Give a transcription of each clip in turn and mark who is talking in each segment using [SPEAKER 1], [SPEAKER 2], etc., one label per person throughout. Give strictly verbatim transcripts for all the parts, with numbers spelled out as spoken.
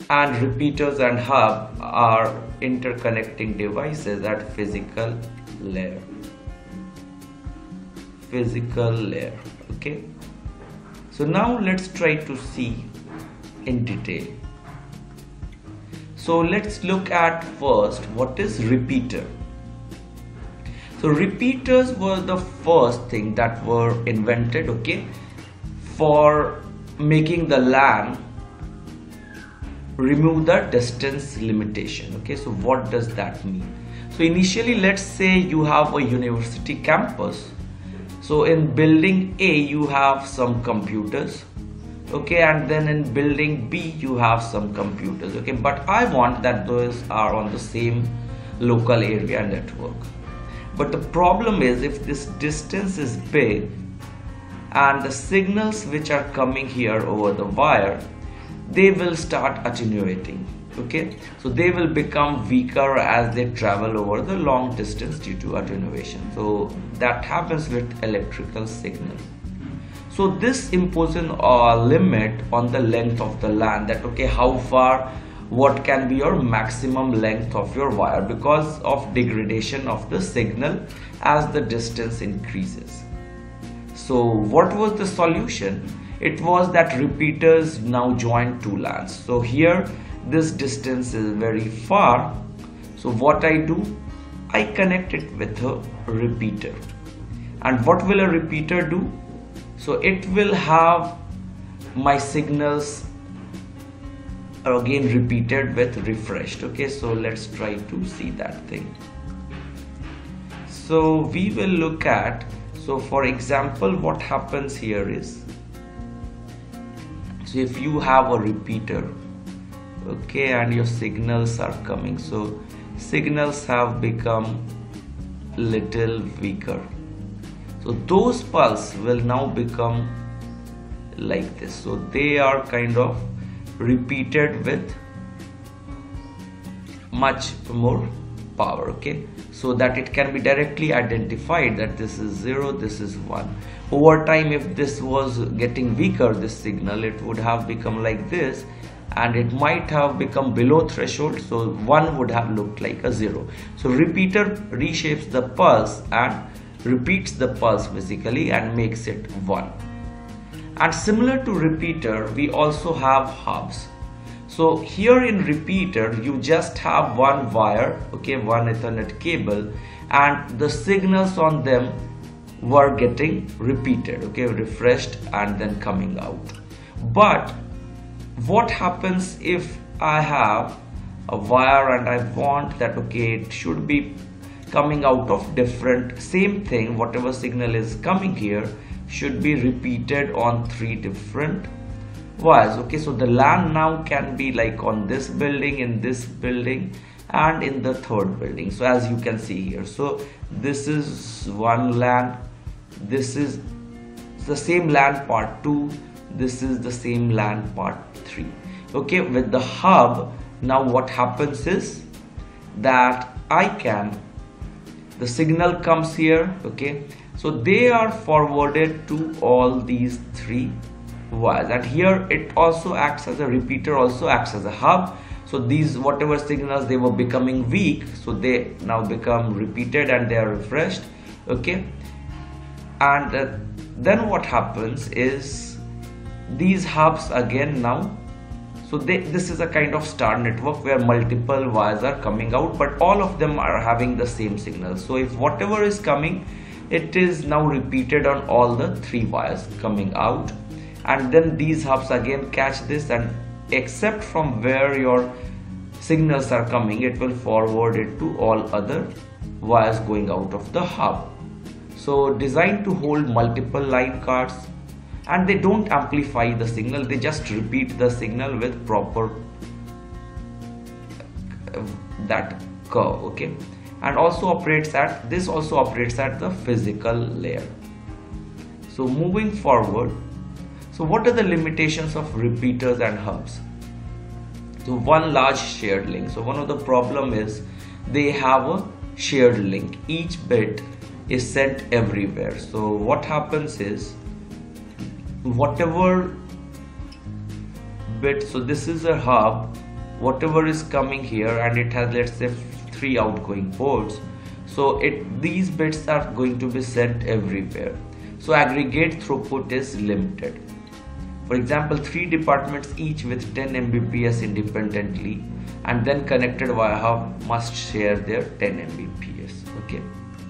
[SPEAKER 1] and repeaters and hub are interconnecting devices at physical layer. Physical layer. Okay. So now let's try to see in detail. So let's look at first what is repeater. So repeaters were the first thing that were invented, okay, for making the LAN remove the distance limitation. Okay, so what does that mean? So initially, let's say you have a university campus. So in building A you have some computers, okay, and then in building B you have some computers, okay, but I want that those are on the same local area network. But the problem is, if this distance is big and the signals which are coming here over the wire, they will start attenuating, okay, so they will become weaker as they travel over the long distance due to attenuation. So that happens with electrical signal. So this imposes a limit on the length of the LAN, that okay, how far, what can be your maximum length of your wire, because of degradation of the signal as the distance increases. So what was the solution? It was that repeaters now join two LANs. So here this distance is very far. So what I do, I connect it with a repeater. And what will a repeater do? So it will have my signals again repeated with refreshed. Okay, so let's try to see that thing. So we will look at, so for example, what happens here is, so if you have a repeater, okay, and your signals are coming, so signals have become little weaker. So those pulses will now become like this. So they are kind of repeated with much more power, okay, so that it can be directly identified that this is zero, this is one. Over time, if this was getting weaker, this signal, it would have become like this, and it might have become below threshold, so one would have looked like a zero. So repeater reshapes the pulse and repeats the pulse physically and makes it one. And similar to repeater, we also have hubs. So here in repeater, you just have one wire, okay, one Ethernet cable, and the signals on them were getting repeated, okay, refreshed and then coming out. But what happens if I have a wire and I want that, okay, it should be coming out of different, same thing, whatever signal is coming here should be repeated on three different wires, okay, so the LAN now can be like on this building, in this building, and in the third building. So as you can see here, so this is one LAN, this is the same LAN part two, this is the same LAN part three, okay. With the hub, now what happens is that I can, the signal comes here, okay, so they are forwarded to all these three wires, and here it also acts as a repeater, also acts as a hub. So these whatever signals, they were becoming weak, so they now become repeated and they are refreshed, okay. And uh, then what happens is these hubs again now, so they, this is a kind of star network where multiple wires are coming out, but all of them are having the same signal. So if whatever is coming, it is now repeated on all the three wires coming out, and then these hubs again catch this, and except from where your signals are coming, it will forward it to all other wires going out of the hub. So designed to hold multiple line cards, and they don't amplify the signal, they just repeat the signal with proper uh, that curve, okay. And also operates at, this also operates at the physical layer. So moving forward, so what are the limitations of repeaters and hubs? So one large shared link. So one of the problem is they have a shared link. Each bit is sent everywhere. So what happens is, whatever bit, so this is a hub whatever is coming here, and it has, let's say, three outgoing ports, so it these bits are going to be sent everywhere. So aggregate throughput is limited. For example, three departments each with ten megabits per second independently and then connected via hub must share their ten megabits per second. Okay.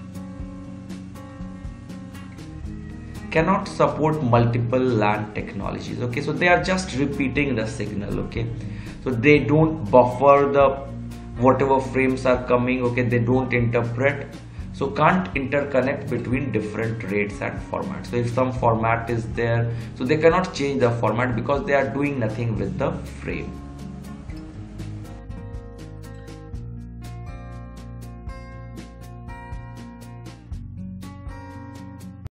[SPEAKER 1] Cannot support multiple LAN technologies. Okay, so they are just repeating the signal. Okay, so they don't buffer the whatever frames are coming. Okay, they don't interpret, so can't interconnect between different rates and formats. So if some format is there, so they cannot change the format because they are doing nothing with the frame.